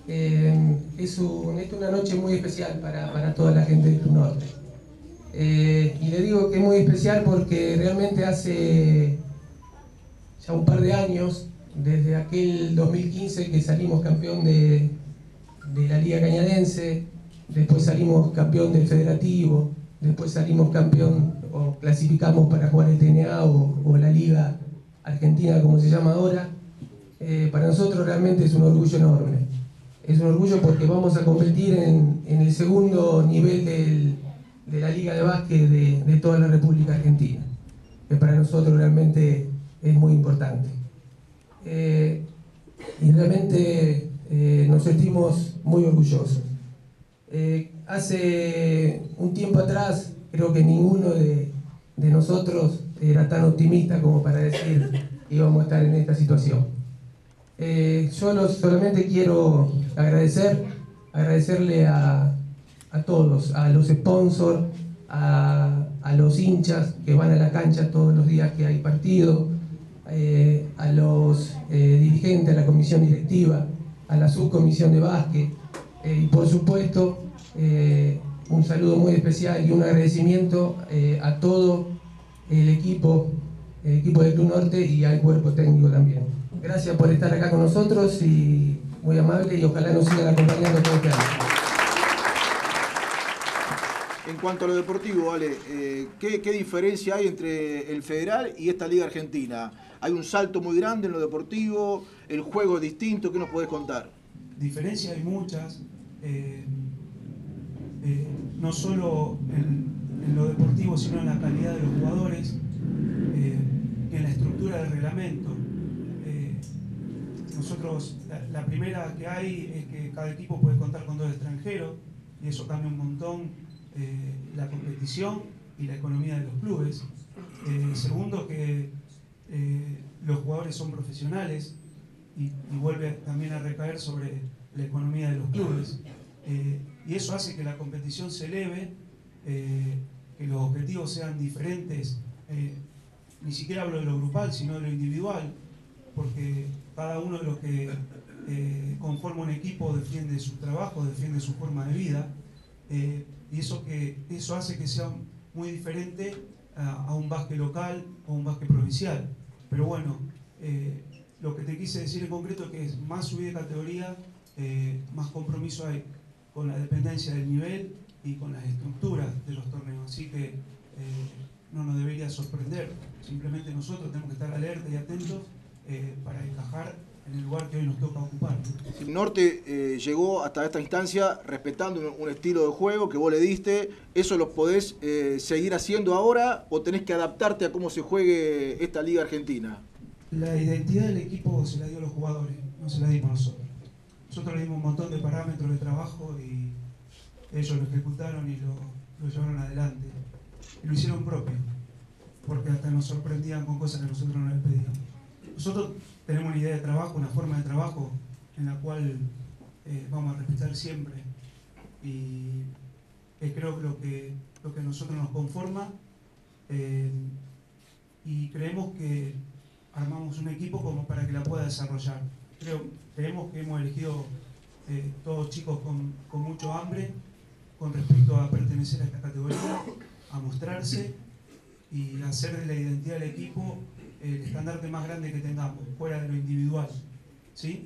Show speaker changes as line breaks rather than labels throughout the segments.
Esta es una noche muy especial para toda la gente del Club Norte. Y le digo que es muy especial porque realmente hace ya un par de años, desde aquel 2015 que salimos campeón de la Liga Cañadense, después salimos campeón del Federativo, después salimos campeón o clasificamos para jugar el TNA o la Liga Argentina como se llama ahora. Para nosotros realmente es un orgullo enorme. Es un orgullo porque vamos a competir en el segundo nivel de la Liga de Básquet de toda la República Argentina, que para nosotros realmente es muy importante. Y realmente nos sentimos muy orgullosos. Hace un tiempo atrás, creo que ninguno de nosotros era tan optimista como para decir que íbamos a estar en esta situación. Yo solamente quiero agradecerle a todos, a los sponsors, a los hinchas que van a la cancha todos los días que hay partido, a los dirigentes, a la comisión directiva, a la subcomisión de básquet, y por supuesto un saludo muy especial y un agradecimiento a todo el equipo del Club Norte y al cuerpo técnico también. Gracias por estar acá con nosotros y muy amable, y ojalá nos sigan acompañando todo este año.
En cuanto a lo deportivo, Ale, ¿qué diferencia hay entre el federal y esta Liga Argentina? ¿Hay un salto muy grande en lo deportivo? ¿El juego es distinto? ¿Qué nos podés contar?
Diferencias hay muchas, no solo en lo deportivo, sino en la calidad de los jugadores, en la estructura del reglamento. Nosotros, la primera que hay es que cada equipo puede contar con 2 extranjeros, y eso cambia un montón la competición y la economía de los clubes. Segundo, que los jugadores son profesionales y vuelve también a recaer sobre la economía de los clubes. Y eso hace que la competición se eleve, que los objetivos sean diferentes, ni siquiera hablo de lo grupal, sino de lo individual, porque cada uno de los que conforma un equipo defiende su trabajo, defiende su forma de vida, y eso hace que sea muy diferente a un básquet local o un básquet provincial. Pero bueno, lo que te quise decir en concreto es que es más subida de categoría, más compromiso hay con la dependencia del nivel y con las estructuras de los torneos, así que no nos debería sorprender. Simplemente nosotros tenemos que estar alerta y atentos para encajar en el lugar que hoy nos toca ocupar.
El Norte llegó hasta esta instancia respetando un estilo de juego que vos le diste. ¿Eso lo podés seguir haciendo ahora o tenés que adaptarte a cómo se juegue esta Liga Argentina?
La identidad del equipo se la dio a los jugadores, no se la dimos nosotros. Nosotros le dimos un montón de parámetros de trabajo y ellos lo ejecutaron y lo llevaron adelante. Y lo hicieron propio, porque hasta nos sorprendían con cosas que nosotros no les pedíamos. Nosotros tenemos una idea de trabajo, una forma de trabajo en la cual vamos a respetar siempre, y creo que lo que a nosotros nos conforma, y creemos que armamos un equipo como para que la pueda desarrollar. Creemos que hemos elegido todos chicos con mucho hambre con respecto a pertenecer a esta categoría, a mostrarse y hacer de la identidad del equipo el estandarte más grande que tengamos, fuera de lo individual, ¿sí?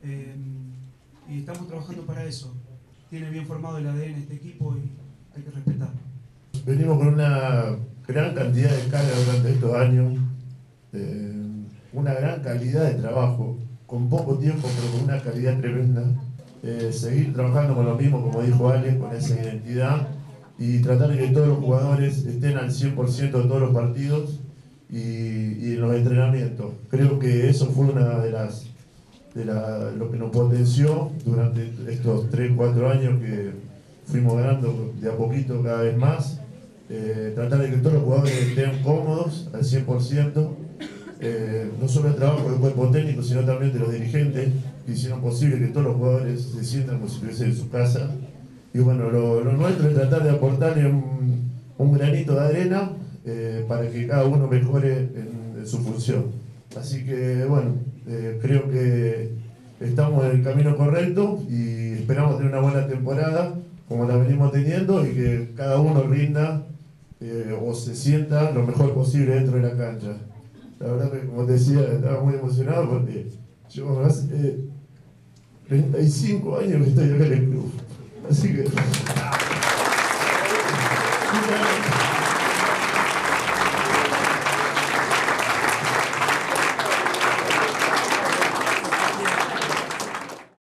Y estamos trabajando para eso. Tiene bien formado el ADN este equipo y hay que respetarlo.
Venimos con una gran cantidad de carga durante estos años, una gran calidad de trabajo, con poco tiempo pero con una calidad tremenda. Seguir trabajando con lo mismo, como dijo Ale, con esa identidad, y tratar de que todos los jugadores estén al 100% de todos los partidos y en los entrenamientos. Creo que eso fue una de lo que nos potenció durante estos 3-4 años que fuimos ganando de a poquito cada vez más. Tratar de que todos los jugadores estén cómodos al 100%, no solo el trabajo del cuerpo técnico, sino también de los dirigentes, que hicieron posible que todos los jugadores se sientan como si estuviesen en su casa. Y bueno, lo nuestro es tratar de aportarle un granito de arena para que cada uno mejore en su función. Así que bueno, creo que estamos en el camino correcto y esperamos tener una buena temporada como la venimos teniendo y que cada uno rinda o se sienta lo mejor posible dentro de la cancha. La verdad que, como te decía, estaba muy emocionado porque yo hace 35 años que estoy acá en el club. Así que...